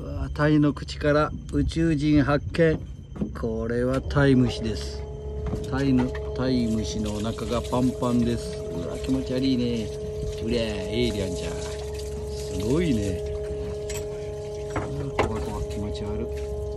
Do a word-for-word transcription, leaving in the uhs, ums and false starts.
うわ、タイの口から宇宙人発見。これはタイムシです。タイのタイムシのお腹がパンパンです。うわ、気持ち悪いね。うりゃエイリアンじゃん。すごいね。怖い怖い、気持ち悪い。